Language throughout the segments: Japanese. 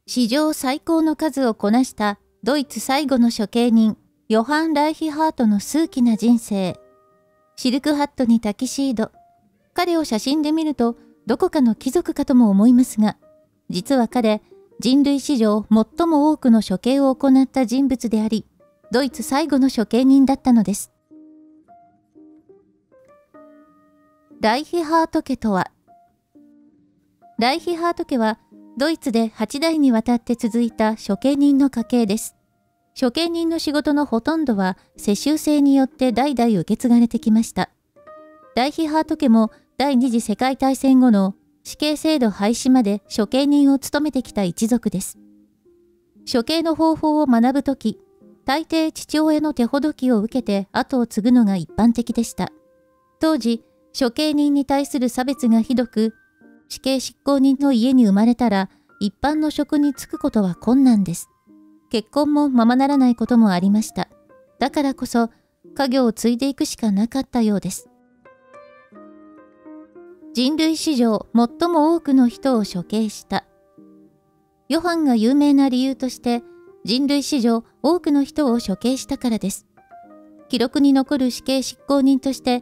史上最高の数をこなしたドイツ最後の処刑人、ヨハン・ライヒハートの数奇な人生。シルクハットにタキシード。彼を写真で見ると、どこかの貴族かとも思いますが、実は彼、人類史上最も多くの処刑を行った人物であり、ドイツ最後の処刑人だったのです。ライヒハート家とは、ライヒハート家は、ドイツで8代にわたって続いた処刑人の家系です。処刑人の仕事のほとんどは世襲制によって代々受け継がれてきました。ライヒハート家も第二次世界大戦後の死刑制度廃止まで処刑人を務めてきた一族です。処刑の方法を学ぶとき、大抵父親の手ほどきを受けて後を継ぐのが一般的でした。当時、処刑人に対する差別がひどく、死刑執行人の家に生まれたら一般の職に就くことは困難です。結婚もままならないこともありました。だからこそ家業を継いでいくしかなかったようです。人類史上最も多くの人を処刑した。ヨハンが有名な理由として人類史上多くの人を処刑したからです。記録に残る死刑執行人として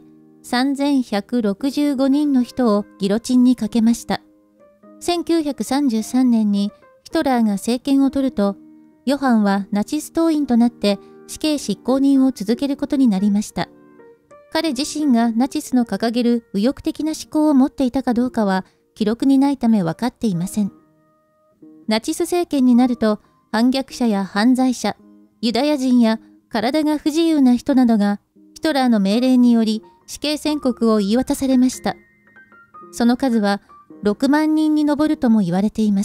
3165人の人をギロチンにかけました。1933年にヒトラーが政権を取ると、ヨハンはナチス党員となって死刑執行人を続けることになりました。彼自身がナチスの掲げる右翼的な思考を持っていたかどうかは記録にないため分かっていません。ナチス政権になると反逆者や犯罪者、ユダヤ人や体が不自由な人などがヒトラーの命令により死刑宣告を言い渡されました。その数は6万人に上るとも言われています。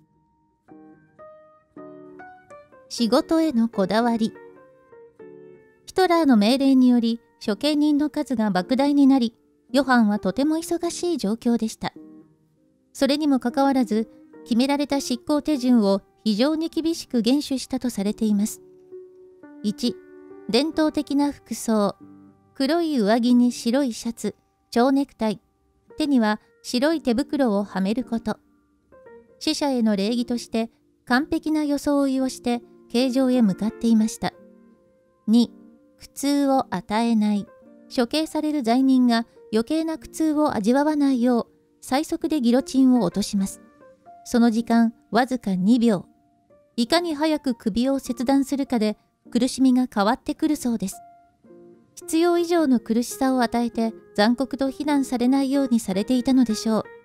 仕事へのこだわり。ヒトラーの命令により処刑人の数が莫大になり、ヨハンはとても忙しい状況でした。それにもかかわらず、決められた執行手順を非常に厳しく厳守したとされています。1、伝統的な服装。黒い上着に白いシャツ、蝶ネクタイ、手には白い手袋をはめること。死者への礼儀として完璧な装いをして刑場へ向かっていました。2、苦痛を与えない。処刑される罪人が余計な苦痛を味わわないよう最速でギロチンを落とします。その時間わずか2秒。いかに早く首を切断するかで苦しみが変わってくるそうです。必要以上の苦しさを与えて残酷と非難されないようにされていたのでしょう。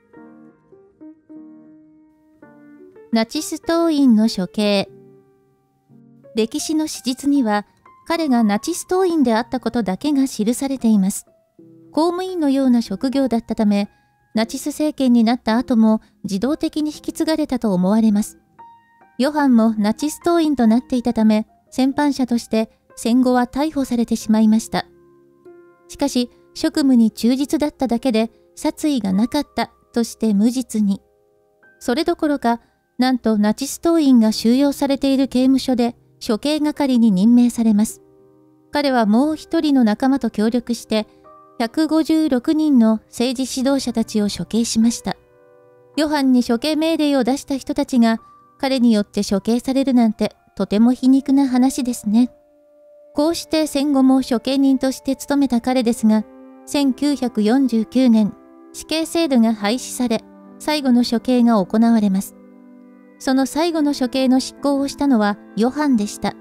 ナチス党員の処刑。歴史の史実には彼がナチス党員であったことだけが記されています。公務員のような職業だったため、ナチス政権になった後も自動的に引き継がれたと思われます。ヨハンもナチス党員となっていたため、戦犯者として戦後は逮捕されてしまいました。しかし、職務に忠実だっただけで殺意がなかったとして無実に。それどころか、なんとナチス党員が収容されている刑務所で処刑係に任命されます。彼はもう一人の仲間と協力して、156人の政治指導者たちを処刑しました。ヨハンに処刑命令を出した人たちが彼によって処刑されるなんてとても皮肉な話ですね。こうして戦後も処刑人として務めた彼ですが、1949年、死刑制度が廃止され、最後の処刑が行われます。その最後の処刑の執行をしたのはヨハンでした。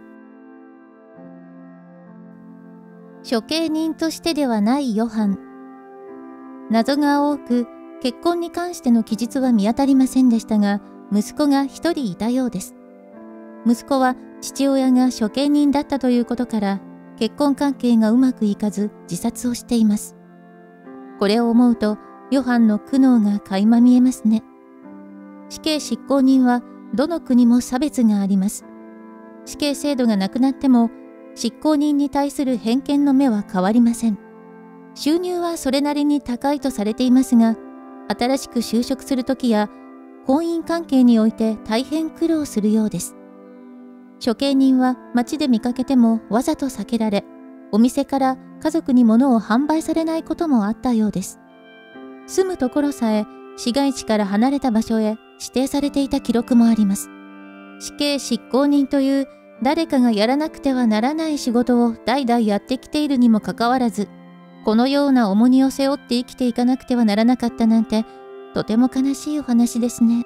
処刑人としてではないヨハン。謎が多く、結婚に関しての記述は見当たりませんでしたが、息子が一人いたようです。息子は父親が処刑人だったということから、結婚関係がうまくいかず自殺をしています。これを思うと、ヨハンの苦悩が垣間見えますね。死刑執行人はどの国も差別があります。死刑制度がなくなっても、執行人に対する偏見の目は変わりません。収入はそれなりに高いとされていますが、新しく就職するときや婚姻関係において大変苦労するようです。処刑人は街で見かけてもわざと避けられ、お店から家族に物を販売されないこともあったようです。住むところさえ市街地から離れた場所へ指定されていた記録もあります。 死刑執行人という誰かがやらなくてはならない仕事を代々やってきているにもかかわらず、このような重荷を背負って生きていかなくてはならなかったなんて、とても悲しいお話ですね。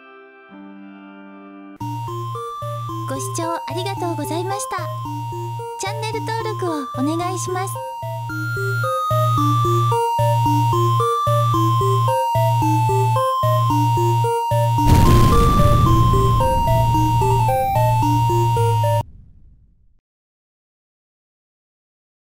ご視聴ありがとうございました。チャンネル登録をお願いします。